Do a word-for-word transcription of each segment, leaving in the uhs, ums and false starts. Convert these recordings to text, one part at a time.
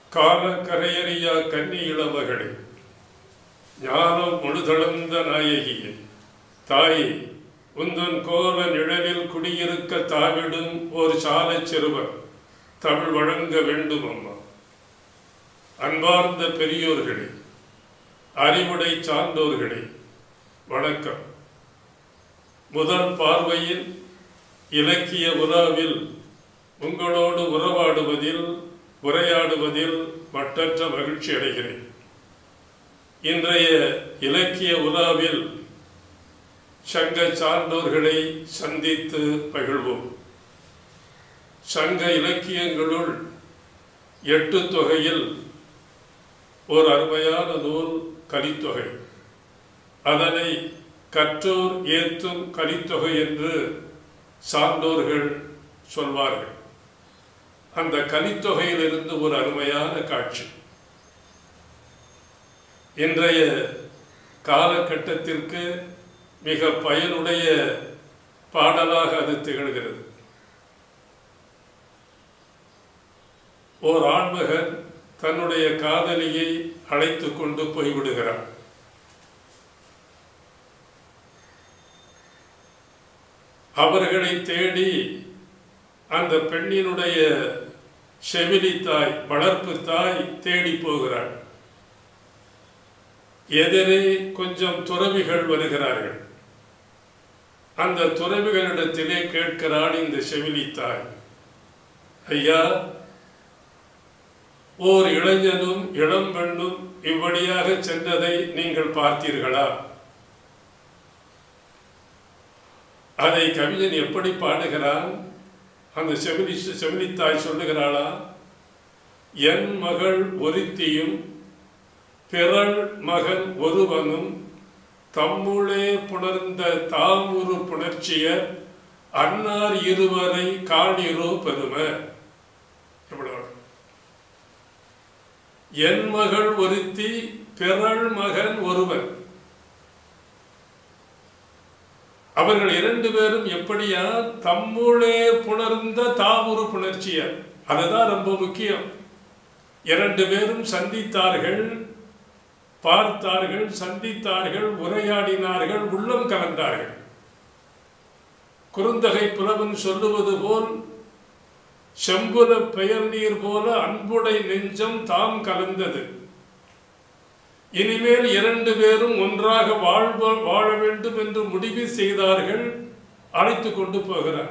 கால கரையறியா கன்னி இளமகளே, ஞானம் முழுதளந்த நாயகியே, தாயே, உந்தன் கோல நிழலில் குடியிருக்க தாவிடும் ஒரு சாலை சிறுவர் தமிழ் வழங்க வேண்டும் அம்மா. அன்பார்ந்த பெரியோர்களே, அறிவுடை சார்ந்தோர்களே, வணக்கம். முதல் பார்வையில் இலக்கிய உலாவில் உங்களோடு உறவாடுவதில் உரையாடுவதில் மட்டற்ற மகிழ்ச்சி அடைகிறேன். இன்றைய இலக்கிய உலாவில் சங்க சார்ந்தோர்களை சந்தித்து மகிழ்வோம். சங்க இலக்கியங்களுள் எட்டு தொகையில் ஒரு அருமையான நூல் கலித்தொகை. அதனை கற்றோர் ஏத்தும் கலித்தொகை என்று சான்றோர்கள் சொல்வார்கள். அந்த கலித்தொகையிலிருந்து ஒரு அருமையான காட்சி இன்றைய காலகட்டத்திற்கு மிக பயனுடைய பாடலாக அது திகழ்கிறது. ஓர் ஆண்மகன் தன்னுடைய காதலியை அழைத்து கொண்டு போய்விடுகிறார். அவர்களை தேடி அந்த பெண்ணினுடைய செவிலி தாய், வளர்ப்பு தாய் தேடி போகிறாள். எதிரே கொஞ்சம் துறவிகள் வருகிறார்கள். அந்த துறவிகளிடத்திலே கேட்கிறாள் இந்த செவிலி தாய், ஐயா, ஓர் இளைஞனும் இளம் பெண்ணும் இவ்வழியாக சென்றதை நீங்கள் பார்த்தீர்களா? அதை கவிஞன் எப்படி பாடுகிறான்? அந்த செவிலி செவிலித்தாய் சொல்லுகிறாளா, என் மகள் ஒருத்தியும் பிறள் மகன் ஒருவனும் தம்முளே புணர்ந்த தாமுரு புணர்ச்சியர் அன்னார் இருவரை காணிரோ பெருமை. என் மகள் ஒருத்தி, பிறள் மகன் ஒருவன். அவர்கள் இரண்டு பேரும் எப்படியா? தம்முளே புணர்ந்த தாமுரு புணர்ச்சியர். அதுதான் ரொம்ப முக்கியம். இரண்டு பேரும் சந்தித்தார்கள், பார்த்தார்கள், சந்தித்தார்கள், உரையாடினார்கள், உள்ளம் கலந்தார்கள். குறுந்தகை புலவன் சொல்லுவது போல், செம்புல பெயர் நீர் போல அன்புடை நெஞ்சம் தாம் கலந்தது. இனிமேல் இரண்டு பேரும் ஒன்றாக வாழ்வ வாழ வேண்டும் என்று முடிவு செய்தார்கள். அழைத்து கொண்டு போகிறார்.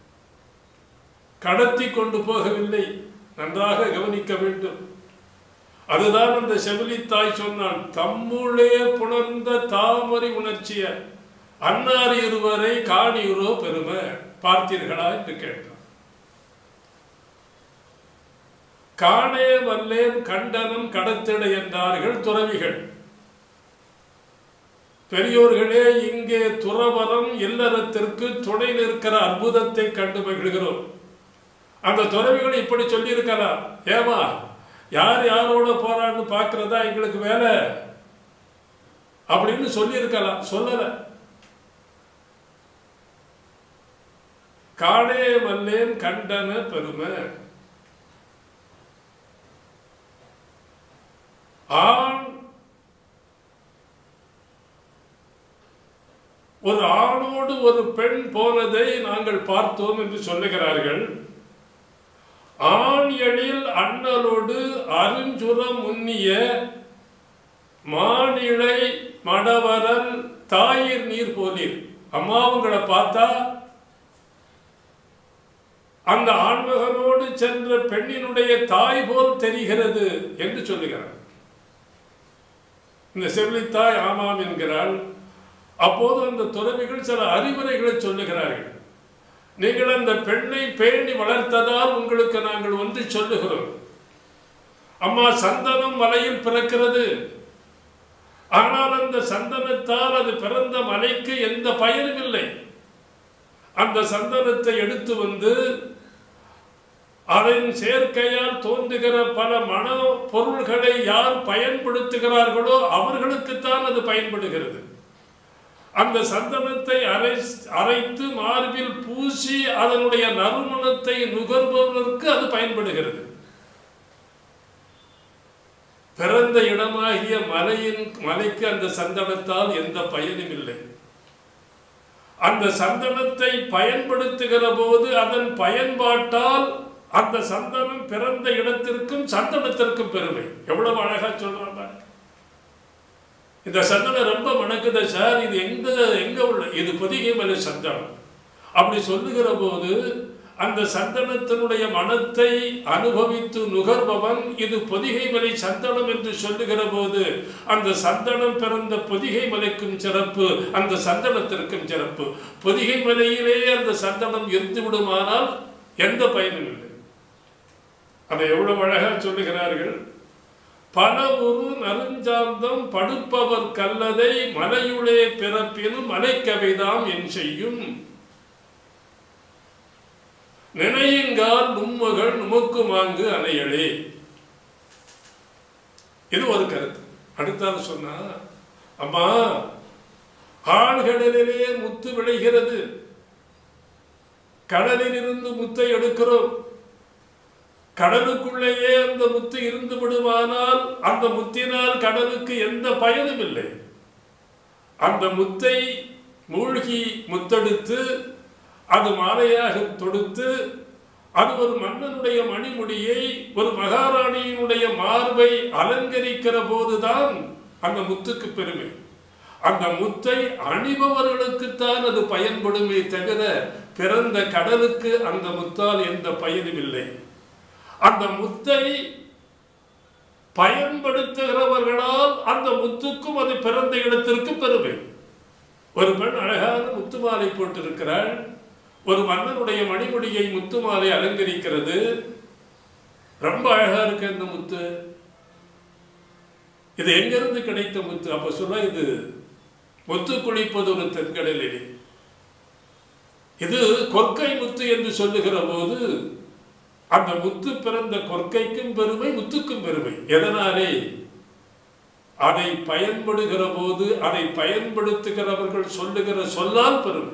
கடத்தி கொண்டு போகவில்லை. நன்றாக கவனிக்க வேண்டும். அதுதான் அந்த செவிலித்தாய் சொன்னான், தம்முளே புணர்ந்த தாமரை உணர்ச்சிய அன்னார் இருவரை காணியுரோ பெருமை. பார்த்தீர்களா என்று கேட்டார். காணே வல்லேன் கண்டனம் கடத்திடை என்றார்கள் துறவிகள். பெரியோர்களே, இங்கே துறவரம் இல்லறத்திற்கு துணை நிற்கிற அற்புதத்தை கண்டு மகிழ்கிறோம். அந்த துறவிகள் இப்படி சொல்லி இருக்கிறார், ஏமா யார் யாரோட போறான்னு பார்க்கிறதா எங்களுக்கு வேலை அப்படின்னு சொல்லி இருக்கலாம். சொல்லல. காணே வல்லேன் கண்டன பெருமை. ஆண் ஒரு ஆணோடு ஒரு பெண் போனதை நாங்கள் பார்த்தோம் என்று சொல்லுகிறார்கள். ஆண் எழில் அண்ணலோடு அருஞ்சுரம் முன்னிய மானிழை மடவரன் தாயிர் நீர் போலீர். அம்மாவுங்களை பார்த்தா அந்த ஆண்மகனோடு சென்ற பெண்ணினுடைய தாய் போல் தெரிகிறது என்று சொல்லுகிறார். இந்த செவிலித்தாய் ஆமாம் என்கிறாள். அப்போது அந்த துறவிகள் சில அறிவுரைகளை சொல்லுகிறார்கள். நீங்கள் அந்த பெண்ணை பேணி வளர்த்ததால் உங்களுக்கு நாங்கள் ஒன்று சொல்லுகிறோம். அம்மா, சந்தனம் மலையில் பிறக்கிறது. ஆனால் அந்த சந்தனத்தால் அது பிறந்த மலைக்கு எந்த பயனும் இல்லை. அந்த சந்தனத்தை எடுத்து வந்து அதன் சேர்க்கையால் தோன்றுகிற பல மன பொருள்களை யார் பயன்படுத்துகிறார்களோ அவர்களுக்குத்தான் அது பயன்படுகிறது. அந்த சந்தனத்தை அரை அரைத்து மார்பில் பூசி அதனுடைய நறுமணத்தை நுகர்பவர்களுக்கு அது பயன்படுகிறது. பிறந்த இடமாகிய மலையின் மலைக்கு அந்த சந்தனத்தால் எந்த பயனும் இல்லை. அந்த சந்தனத்தை பயன்படுத்துகிற போது அதன் பயன்பாட்டால் அந்த சந்தனம் பிறந்த இடத்திற்கும் சந்தனத்திற்கும் பெருமை. எவ்வளவு அழகா சொல்றாங்க. இந்த சந்தனம் ரொம்ப மணக்குத சார், இது எங்க எங்க உள்ள இது பொதிகை மலை சந்தனம் அப்படி சொல்லுகிற போது அந்த சந்தனத்தினுடைய மனத்தை அனுபவித்து நுகர்பவன் இது பொதிகை மலை சந்தனம் என்று சொல்லுகிற போது அந்த சந்தனம் பிறந்த பொதிகை மலைக்கும் சிறப்பு, அந்த சந்தனத்திற்கும் சிறப்பு. பொதிகை மலையிலே அந்த சந்தனம் இருந்து விடுமானால் எந்த பயனும் இல்லை. அதை எவ்வளவு அழகா சொல்லுகிறார்கள். பல ஒரு நறுஞ்சாந்தம் படுப்பவர் கல்லதை மலையுளே பிறப்பினும் மலைக்கவைதாம் என் செய்யும் நினையுங்கால் நும்மகள் நுமக்கு மாங்கு அணையளே. இது ஒரு கருத்து. அடுத்தாலும் சொன்னா, அம்மா ஆழ்கடலிலே முத்து விளைகிறது, கடலில் இருந்து முத்தை எடுக்கிறோம், கடலுக்குள்ளேயே அந்த முத்து இருந்து விடுமானால் அந்த முத்தினால் கடலுக்கு எந்த பயனும் இல்லை. அந்த முத்தை மூழ்கி முத்தெடுத்து அது மாலையாக தொடுத்து அது ஒரு மன்னனுடைய மணிமுடியை ஒரு மகாராணியினுடைய மார்பை அலங்கரிக்கிற போதுதான் அந்த முத்துக்கு பெருமை. அந்த முத்தை அணிபவர்களுக்குத்தான் அது பயன்படுமே தவிர பிறந்த கடலுக்கு அந்த முத்தால் எந்த பயனும் இல்லை. அந்த முத்தை பயன்படுத்துகிறவர்களால் அந்த முத்துக்கும் அது பிறந்த இடத்திற்கு பெருமை. ஒரு பெண் அழகான முத்து மாலை போட்டிருக்கிறாள், ஒரு மன்னனுடைய மணிமுடியை முத்து மாலை அலங்கரிக்கிறது, ரொம்ப அழகா இருக்கு அந்த முத்து. இது எங்கிருந்து கிடைத்த முத்து? அப்ப சொல்ல இது முத்து குளிப்பது ஒரு தென்கடலில், இது கொற்கை முத்து என்று சொல்லுகிற போது அந்த முத்து பிறந்த கொற்கைக்கும் பெருமை, முத்துக்கும் பெருமை. எதனாலே? அதை பயன்படுகிற போது அதை பயன்படுத்துகிறவர்கள் சொல்லுகிற சொல்லால் பெருமை.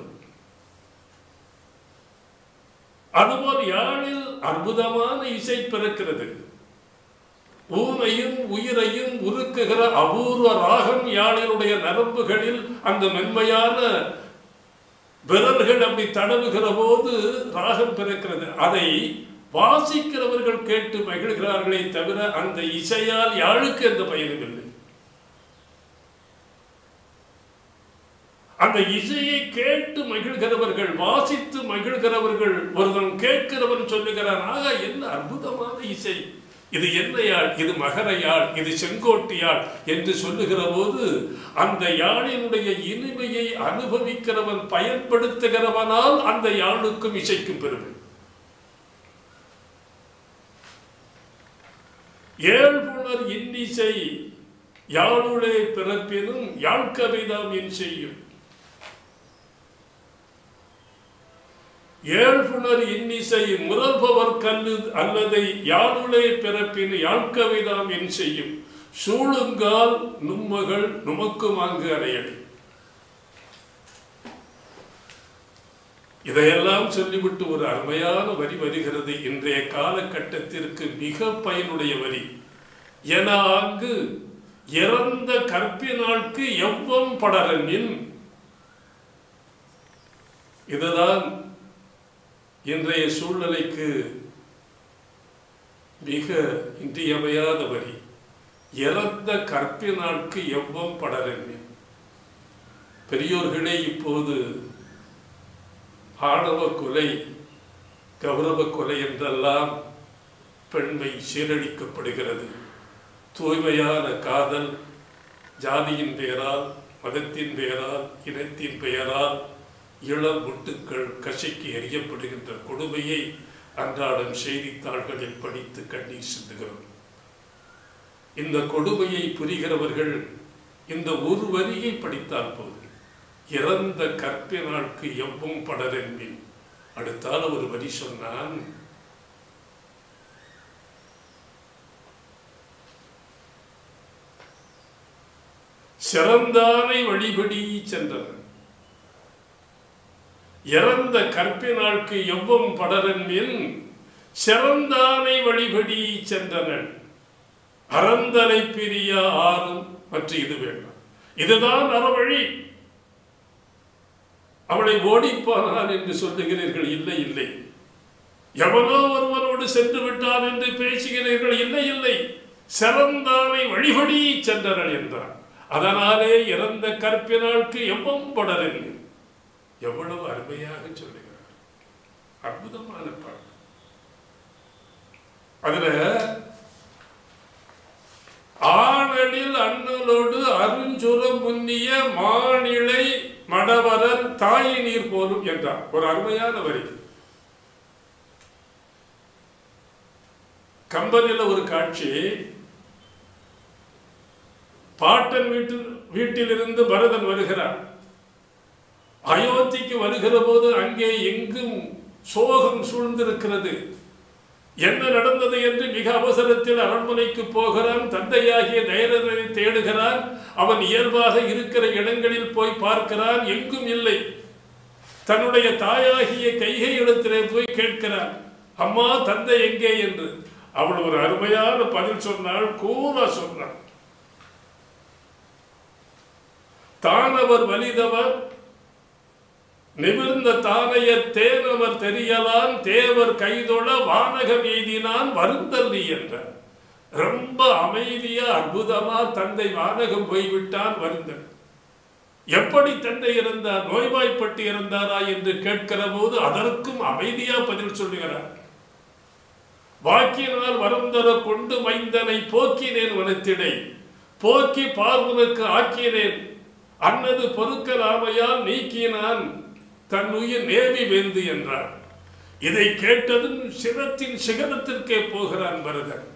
அதுபோல் யாழில் அற்புதமான இசை பிறக்கிறது. ஊனையும் உயிரையும் உருக்குகிற அபூர்வ ராகம் யாழினுடைய நரம்புகளில் அந்த மென்மையான விரல்கள் அப்படி தடவுகிற போது ராகம் பிறக்கிறது. அதை வாசிக்கிறவர்கள் கேட்டு மகிழ்கிறார்களே தவிர அந்த இசையால் யாழுக்கு எந்த பயனும் இல்லை. அந்த இசையை கேட்டு மகிழ்கிறவர்கள், வாசித்து மகிழ்கிறவர்கள், ஒருவன் கேட்கிறவன் சொல்லுகிறான், ஆகா என்ன அற்புதமான இசை, இது என்ன யாழ், இது மகர யாழ், இது செங்கோட்டு யாழ் என்று சொல்லுகிற போது அந்த யாழினுடைய இனிமையை அனுபவிக்கிறவன் பயன்படுத்துகிறவனால் அந்த யாழுக்கும் இசைக்கும் பெருமை. ஏழ்புணர் இன்னிசை யாழுளே பிறப்பினும் யாழ்கவைதாம் என் செய்யும். ஏழ்புணர் இன்னிசை முரல்பவர் கல்லு அல்லதை யாழுளே பிறப்பின் யாழ்கவைதாம் என் செய்யும் சூழுங்கால் நும்மகள் நுமக்கும் அங்கு அறையடி. இதையெல்லாம் சொல்லிவிட்டு ஒரு அருமையான வரி வருகிறது. இன்றைய காலகட்டத்திற்கு மிக பயனுடைய வரி. என அங்கு இறந்த கற்பினாൾക്ക് எவ்வம் படரனின். இதுதான் இன்றைய சூழ்நிலைக்கு மிக இன்றியமையாத வரி. இறந்த கற்பினாൾക്ക് எவ்வம் படரனின். பெரியோர்களே, இப்போது ஆணவ கொலை, கௌரவ கொலை என்றெல்லாம் பெண்மை சீரழிக்கப்படுகிறது. தூய்மையான காதல் ஜாதியின் பெயரால், மதத்தின் பெயரால், இனத்தின் பெயரால் இளம் முட்டுக்கள் கசைக்கு எறியப்படுகின்ற கொடுமையை அன்றாடம் செய்தித்தாள்களில் படித்து கண்ணீர் சிந்துகிறோம். இந்த கொடுமையை புரிகிறவர்கள் இந்த ஒரு வரியை படித்தால் போது, இறந்த கற்பினாൾക്ക് எவ்வும் படரென்பின். அடுத்தால ஒரு வரி சொன்னான், சிறந்தானை வழிபடி சென்றனர். இறந்த கற்பினாൾക്ക് எவ்வும் படரென்பின் சிறந்தானை வழிபடி சென்றனர். அறந்தலை பிரிய ஆறும் மற்ற இது வேண்டாம். இதுதான் அறவழி. அவளை ஓடிப்பானான் என்று சொல்லுகிறீர்கள். இல்லை இல்லை. எவனோ ஒருவனோடு சென்று விட்டான் என்று பேசுகிறீர்கள். இல்லை இல்லை. சிறந்தானை வழிபடி சென்றனர் என்றார். அதனாலே இறந்த கற்பினாൾക്ക് எவ்வம்படல். எவ்வளவு அருமையாக சொல்லுகிறார். அற்புதமான பாடல். அதுல ஆணலில் அண்ணலோடு அருஞ்சுரம் முன்னிய மானிலை மடவரர் தாய் நீர் போலும் என்றார். ஒரு அருமையான வரி. கம்பனில் ஒரு காட்சி. பாட்டன் வீட்டில் வீட்டிலிருந்து பரதன் வருகிறார். அயோத்திக்கு வருகிற போது அங்கே எங்கும் சோகம் சூழ்ந்திருக்கிறது. என்ன நடந்தது என்று மிக அவசரத்தில் அரண்மனைக்கு போகிறான். தந்தையாகிய தயரதனை தேடுகிறான். அவன் இயல்பாக இருக்கிற இடங்களில் போய் பார்க்கிறான். எங்கும் இல்லை. தன்னுடைய தாயாகிய கைகை இடத்திலே போய் கேட்கிறான், அம்மா தந்தை எங்கே என்று. அவள் ஒரு அருமையான பதில் சொன்னாள். கூலா சொன்னாள். தானவர் வலிதவர் நிமிர்ந்த தானைய தேனவர் தெரியலான் தேவர் கைதொழ வானகம் எய்தினான் வருந்தல்லி என்றார். ரொம்ப அமைதியா அற்புதமா தந்தை வானகம் போய்விட்டான் வருந்தன். எப்படி தந்தை இறந்தார்? நோய்வாய்ப்பட்டு இறந்தாரா என்று கேட்கிற போது அதற்கும் அமைதியா பதில் சொல்லுகிறார். வாக்கினால் வரம் தர கொண்டு மைந்தனை போக்கினேன் வனத்திடை போக்கி பார்வனுக்கு ஆக்கினேன் அன்னது பொறுக்கலாமையால் நீக்கினான் தன் உயிர் நேமி வேந்து என்றார். இதை கேட்டதும் சிரத்தின் சிகரத்திற்கே போகிறான் பரதன்.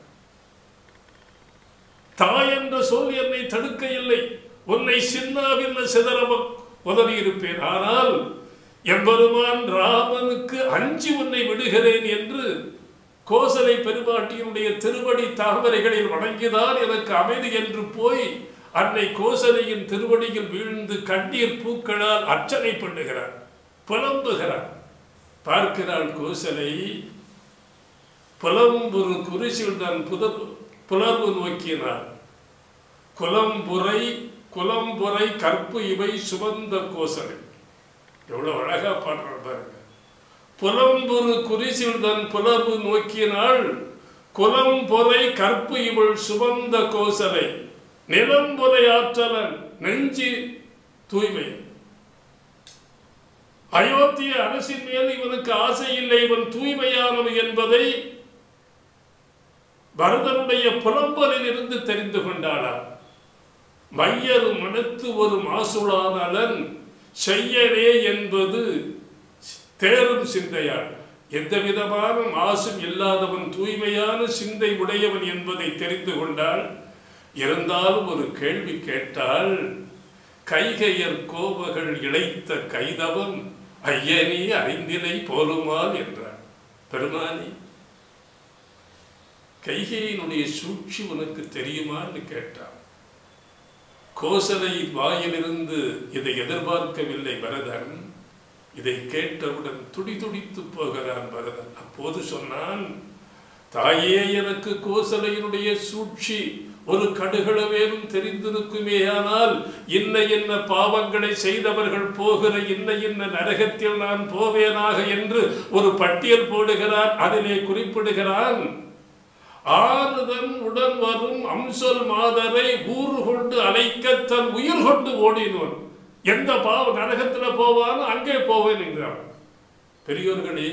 தாய் என்ற சொல் என்னை தடுக்க இல்லை. உன்னை சின்னாவின் சிதறம உதவி இருப்பேன். ஆனால் எம்பெருமான் ராமனுக்கு அஞ்சி உன்னை விடுகிறேன் என்று கோசலை பெருமாட்டியினுடைய திருவடி தாமரைகளில் வணங்கிதான் எனக்கு அமைதி என்று போய் அன்னை கோசலையின் திருவடியில் வீழ்ந்து கண்ணீர் பூக்களால் அர்ச்சனை பண்ணுகிறார், புலம்புகிறார். பார்க்கிறாள் கோசலை. புலம்புரு குரிசில் தான் புதர் புலர்வு நோக்கினார். குலம்புரை குலம்புரை கற்பு இவை சுமந்த கோசலை. எவ்வளவு அழகா பாடுறார் பாருங்க. புலம்புரு குரிசில் தன் புலர்வு நோக்கினாள். குலம்புரை கற்பு இவள் சுமந்த கோசலை நிலம்புரை ஆற்றலன் நெஞ்சி தூய்மை. அயோத்திய அரசின் மேல் இவனுக்கு ஆசை இல்லை, இவன் தூய்மையானவன் என்பதை பரதனுடைய புலம்பலில் இருந்து தெரிந்து கொண்டாளா. மையரு மனத்து ஒரு மாசுளானலன் செய்யனே என்பது தேரும் சிந்தையாள். எந்த விதமான மாசும் இல்லாதவன் தூய்மையான சிந்தை உடையவன் என்பதை தெரிந்து கொண்டாள். இருந்தாலும் ஒரு கேள்வி கேட்டால், கைகையர் கோபகள் இழைத்த கைதவம் ஐயனே அறிந்திலை போலுமால் என்றார். பெருமானி, கைகையினுடைய சூழ்ச்சி உனக்கு தெரியுமான்னு கேட்டார். கோசலையின் வாயிலிருந்து இதை எதிர்பார்க்கவில்லை பரதன். இதை கேட்டவுடன் துடி துடித்து போகிறான் பரதன். அப்போது சொன்னான், தாயே, எனக்கு கோசலையினுடைய சூழ்ச்சி ஒரு கடுகளவேனும் தெரிந்திருக்குமே. ஆனால் இன்ன என்ன பாவங்களை செய்தவர்கள் போகிற இன்ன இன்ன நரகத்தில் நான் போவேனாக என்று ஒரு பட்டியல் போடுகிறான். அதிலே குறிப்பிடுகிறான், ஆறுதன் உடன் வரும் அம்சொல் மாதரை ஊறு கொண்டு அழைக்க தன் உயிர் கொண்டு ஓடினோன். எந்த பாவ நரகத்தில் போவானோ அங்கே போவேன் என்கிறான். பெரியோர்களே,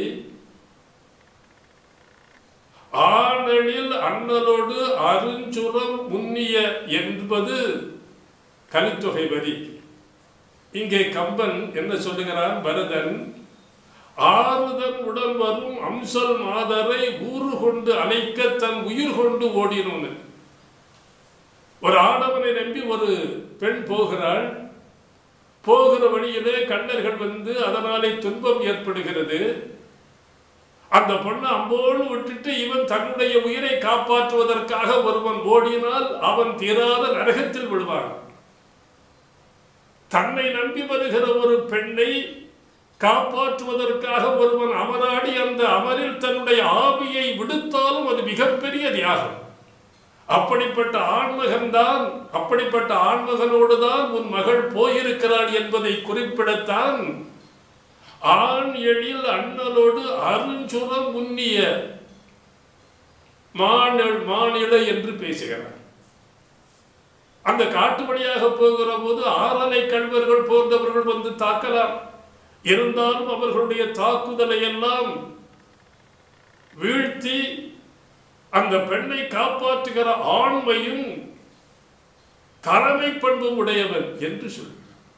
ஆணலில் அண்ணலோடு அருஞ்சுரம் முன்னிய என்பது கலித்தொகை வரி. இங்கே கம்பன் என்ன சொல்லுகிறான்? பரதன் ஆறுதன் உடன் வரும் அம்சல் மாதரை ஊறு கொண்டு அழைக்க தன் உயிர் கொண்டு ஓடினோன்னு. ஒரு ஆடவனை நம்பி ஒரு பெண் போகிறாள். போகிற வழியிலே கண்ணர்கள் வந்து அதனாலே துன்பம் ஏற்படுகிறது. அந்த பொண்ணை அம்போடு விட்டுட்டு இவன் தன்னுடைய உயிரை காப்பாற்றுவதற்காக ஒருவன் ஓடினால் அவன் தீராத நரகத்தில் விடுவான். தன்னை நம்பி வருகிற ஒரு பெண்ணை காப்பாற்றுவதற்காக ஒருவன் அமராடி அந்த அமரில் தன்னுடைய ஆவியை விடுத்தாலும் அது மிகப்பெரிய தியாகம். அப்படிப்பட்ட ஆண்மகன்தான், அப்படிப்பட்ட ஆண்மகனோடு தான் உன் மகள் போயிருக்கிறாள் என்பதை குறிப்பிடத்தான் ஆண் எழில் அண்ணலோடு அருஞ்சுரம் உன்னிய மானிழ மானிழை என்று பேசுகிறார். அந்த காட்டு வழியாக போகிற போது ஆறலை கல்வர்கள் போன்றவர்கள் வந்து தாக்கலாம். இருந்தாலும் அவர்களுடைய தாக்குதலை எல்லாம் வீழ்த்தி அந்த பெண்ணை காப்பாற்றுகிற ஆண்மையும் தலைமை பண்பும் உடையவன் என்று சொல்.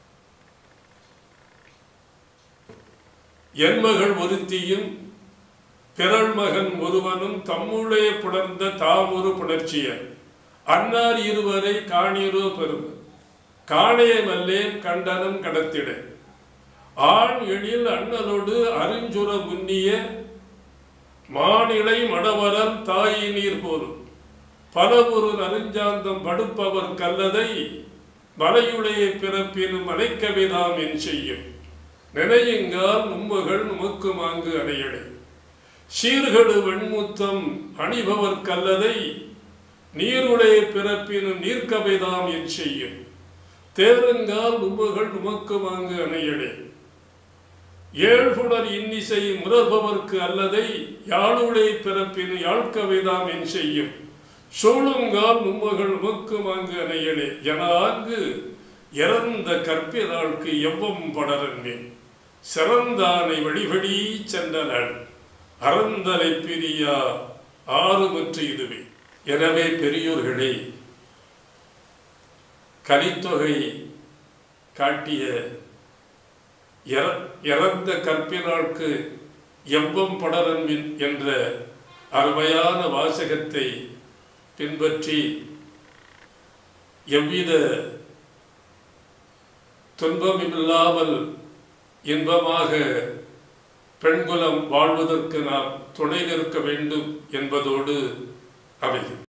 என் மகள் ஒருத்தியும் பிறள் மகன் ஒருவனும் தம்முளே புணர்ந்த தாமொரு புணர்ச்சியர் அன்னார் இருவரை காணீரோ பெறுவர் காணே வல்லேன் கண்டனம் கடத்திட ஆண் எழில் அண்ணலோடு அருஞ்சுர முன்னிய மானிலை மடவரல் தாயினீர் போரும் பலபொரு அருஞ்சாந்தம் படுப்பவர் கல்லதை மலையுடைய பிறப்பினும் மலைக்கவிதாம் என் செய்யும் நினையுங்கால் நும்மகள் நுமக்கு மாங்கு அடையடை சீர்கடு வெண்முத்தம் அணிபவர் கல்லதை நீருடைய பிறப்பினும் நீர்க்கவைதாம் என் செய்யும் தேருங்கால் நும்மகள் நுமக்கு மாங்கு அணையடை ஏழ்குணர் இன்னிசை முரர்பவர்க்கு அல்லதை யாழுடைய பிறப்பினும் யாழ்கவைதாம் என் செய்யும் சூழுங்கால் நும்மகள் நுமக்கு மாங்கு அணையடை என ஆங்கு இறந்த கற்பிதாൾക്ക് எவ்வம் படரன்மேன் சிறந்தானை வழிபடி சென்றனள் அறந்தலை பிரியா ஆறுமற்ற இதுவே. எனவே பெரியோர்களே, கலித்தொகை காட்டிய இறந்த கற்பினாൾക്ക് எவ்வம் படரன்மின் என்ற அருமையான வாசகத்தை பின்பற்றி எவ்வித துன்பமில்லாமல் இன்பமாக பெண்குலம் வாழ்வதற்கு நாம் துணை நிற்க வேண்டும் என்பதோடு அமையும்.